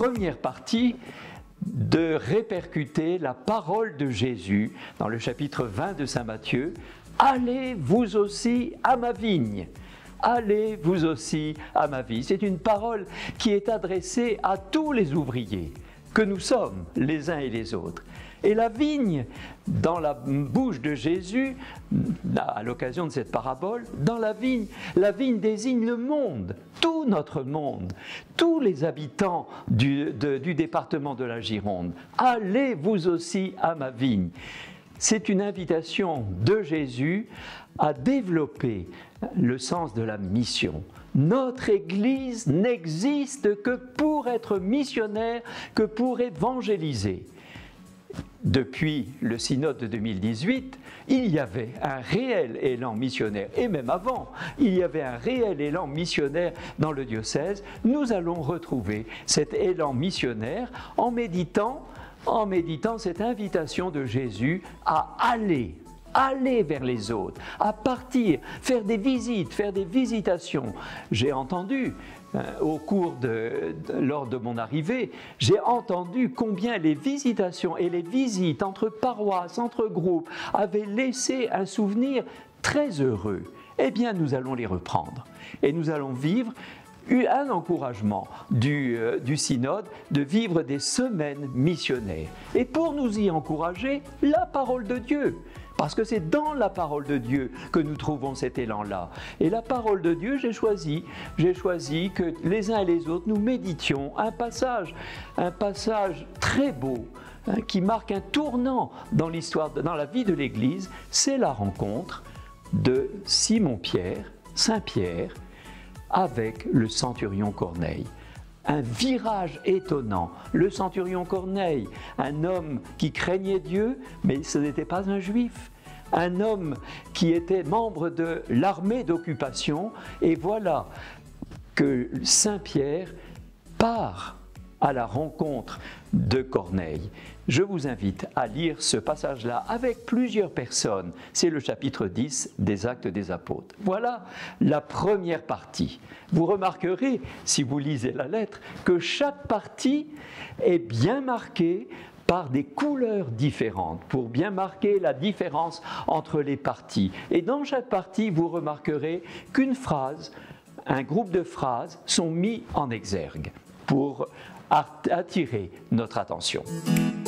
première partie de répercuter la parole de Jésus dans le chapitre 20 de Saint Matthieu. « Allez vous aussi à ma vigne ». Allez vous aussi à ma vigne. C'est une parole qui est adressée à tous les ouvriers que nous sommes les uns et les autres. Et la vigne, dans la bouche de Jésus, à l'occasion de cette parabole, dans la vigne désigne le monde, tout notre monde, tous les habitants du département de la Gironde. Allez vous aussi à ma vigne. C'est une invitation de Jésus à développer le sens de la mission. Notre Église n'existe que pour être missionnaire, que pour évangéliser. Depuis le synode de 2018, il y avait un réel élan missionnaire, et même avant, il y avait un réel élan missionnaire dans le diocèse. Nous allons retrouver cet élan missionnaire en méditant cette invitation de Jésus à aller vers les autres, à partir, faire des visites, faire des visitations. J'ai entendu, lors de mon arrivée, j'ai entendu combien les visitations et les visites entre paroisses, entre groupes, avaient laissé un souvenir très heureux. Eh bien, nous allons les reprendre et nous allons vivre un encouragement du synode de vivre des semaines missionnaires. Et pour nous y encourager, la parole de Dieu. Parce que c'est dans la parole de Dieu que nous trouvons cet élan-là. Et la parole de Dieu, j'ai choisi que les uns et les autres, nous méditions un passage très beau, qui marque un tournant dans la vie de l'Église. C'est la rencontre de Simon-Pierre, Saint-Pierre, avec le centurion Corneille. Un virage étonnant. Le centurion Corneille, un homme qui craignait Dieu, mais ce n'était pas un juif. Un homme qui était membre de l'armée d'occupation. Et voilà que Saint-Pierre part à la rencontre de Corneille. Je vous invite à lire ce passage-là avec plusieurs personnes. C'est le chapitre 10 des Actes des Apôtres. Voilà la première partie. Vous remarquerez, si vous lisez la lettre, que chaque partie est bien marquée par des couleurs différentes, pour bien marquer la différence entre les parties. Et dans chaque partie, vous remarquerez qu'une phrase, un groupe de phrases sont mis en exergue pour attirer notre attention.